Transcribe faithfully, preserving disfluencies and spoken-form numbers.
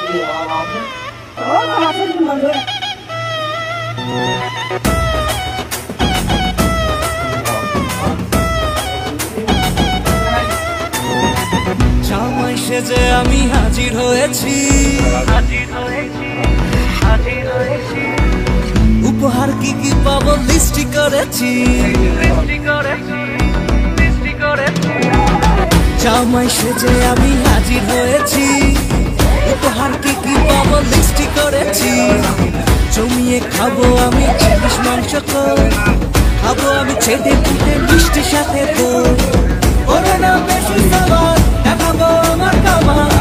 জামাই সেজে আমি হাজির হয়েছি, উপহার কি কি পাবো লিস্টি করেছি। জামাই সেজে আমি হাজির হয়েছি, উপহার কি কি পাবো লিস্টি করেছি। জমিয়ে খাবো আমি ইলিশ মাংস, খাবো আমি ছেটে পুটে মিষ্টির সাথে দই। ওরে না বেশি সাবার দেখাবো আমার কামাল,